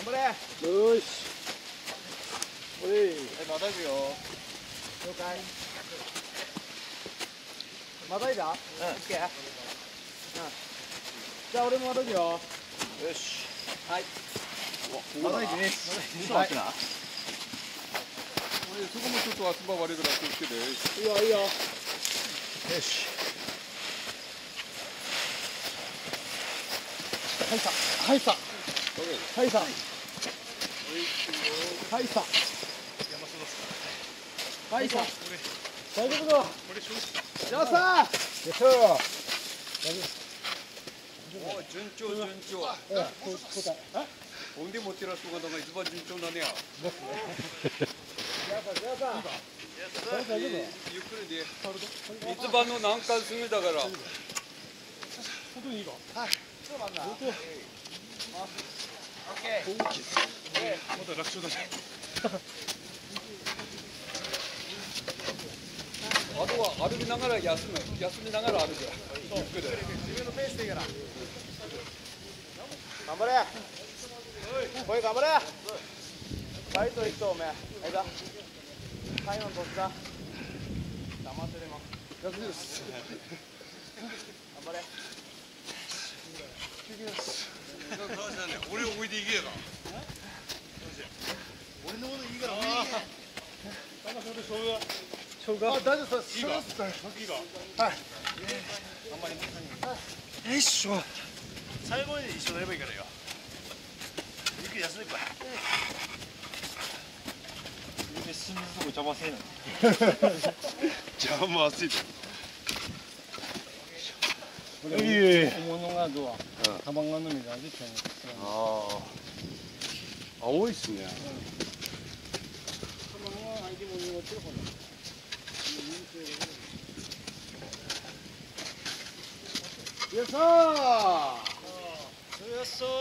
張れ。 よーし。おい。 またぐよ。了解。またいだ。オッケー。じゃあ俺もまたぐよ。よし。はい。またいでね。ちょっと待ってな。 そこもちょっと足場悪いから気をつけて。 いいよいいよ。よし。はいさ。はいさ。はいさ。はいさ。はいさ。大丈夫か。やったー。よっしゃー。 お順調順調。본데 못 들었을 거다가 이번 준비하네요. 유크레디. 이즈반노 난간 승리다 가라. 호두 이거. 오케이. 모두 락쇼다. 아도와 아르비 나가라 야스미 나가라 아르비. 유크레. 頑張れ。おい頑張れ。バイト一投目。間。最後のどっちだ。黙ってるもん。頑張れ。 俺置いていけやか。 俺のこといいから置いていけ。勝負。あ、大丈夫です。いいか。いいか。はい。頑張ります。よいしょ。最後に一緒にやればいいからよ。ゆっくり休めば。 で死ぬとこ邪魔せえな。 邪魔せえ。 物がどう？カバンがのみが出てる。 ああ。青いっすね。 カバンは相手も持ってる方だ。 よっしゃー。よっしゃー。